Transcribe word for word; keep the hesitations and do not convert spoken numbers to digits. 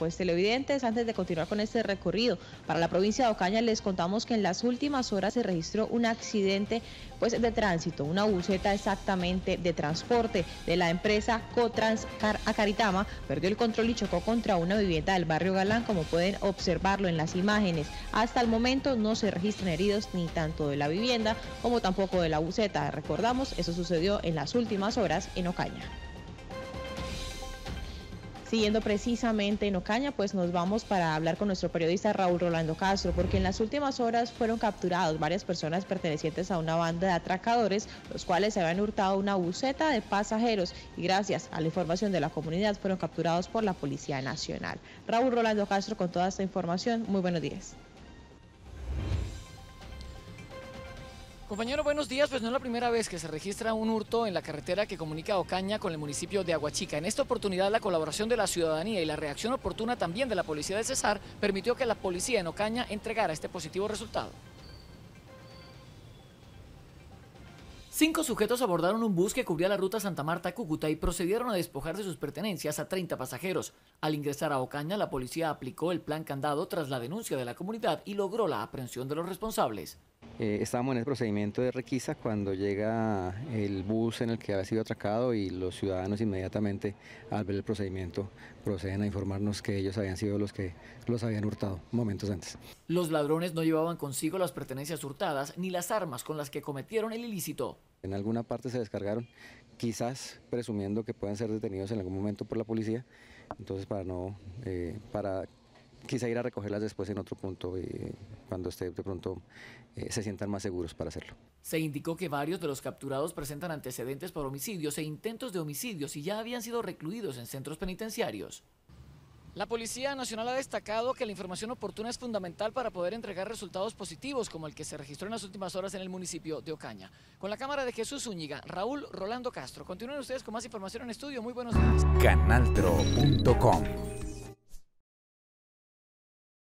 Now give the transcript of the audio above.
Pues televidentes, antes de continuar con este recorrido para la provincia de Ocaña, les contamos que en las últimas horas se registró un accidente pues, de tránsito, una buseta exactamente de transporte de la empresa Cotrans Acaritama, perdió el control y chocó contra una vivienda del barrio Galán, como pueden observarlo en las imágenes. Hasta el momento no se registran heridos ni tanto de la vivienda como tampoco de la buseta. Recordamos, eso sucedió en las últimas horas en Ocaña. Siguiendo precisamente en Ocaña, pues nos vamos para hablar con nuestro periodista Raúl Rolando Castro, porque en las últimas horas fueron capturados varias personas pertenecientes a una banda de atracadores, los cuales se habían hurtado una buseta de pasajeros y gracias a la información de la comunidad fueron capturados por la Policía Nacional. Raúl Rolando Castro con toda esta información, muy buenos días. Compañero, buenos días. Pues no es la primera vez que se registra un hurto en la carretera que comunica Ocaña con el municipio de Aguachica. En esta oportunidad, la colaboración de la ciudadanía y la reacción oportuna también de la policía de Cesar permitió que la policía en Ocaña entregara este positivo resultado. Cinco sujetos abordaron un bus que cubría la ruta Santa Marta-Cúcuta y procedieron a despojar de sus pertenencias a treinta pasajeros. Al ingresar a Ocaña, la policía aplicó el plan candado tras la denuncia de la comunidad y logró la aprehensión de los responsables. Eh, estábamos en el procedimiento de requisa cuando llega el bus en el que había sido atracado y los ciudadanos inmediatamente al ver el procedimiento proceden a informarnos que ellos habían sido los que los habían hurtado momentos antes. Los ladrones no llevaban consigo las pertenencias hurtadas ni las armas con las que cometieron el ilícito. En alguna parte se descargaron, quizás presumiendo que puedan ser detenidos en algún momento por la policía, entonces para no, eh, para quizá ir a recogerlas después en otro punto, eh, cuando esté de pronto eh, se sientan más seguros para hacerlo. Se indicó que varios de los capturados presentan antecedentes por homicidios e intentos de homicidios y ya habían sido recluidos en centros penitenciarios. La Policía Nacional ha destacado que la información oportuna es fundamental para poder entregar resultados positivos como el que se registró en las últimas horas en el municipio de Ocaña. Con la cámara de Jesús Zúñiga, Raúl Rolando Castro. Continúen ustedes con más información en estudio. Muy buenos días. Canaltro punto com